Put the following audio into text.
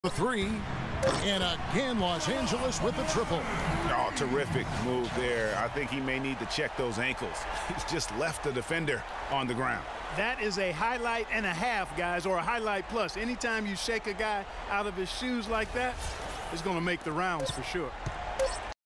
The three, and again Los Angeles with the triple. Oh, terrific move there. I think he may need to check those ankles. He's just left the defender on the ground. That is a highlight and a half, guys, or a highlight plus. Anytime you shake a guy out of his shoes like that, it's going to make the rounds for sure.